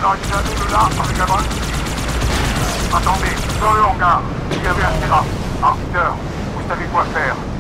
arrivé à nous de là avec la bonne. Attendez, dans le hangar, il y avait un terrain. Arbiter, vous savez quoi faire.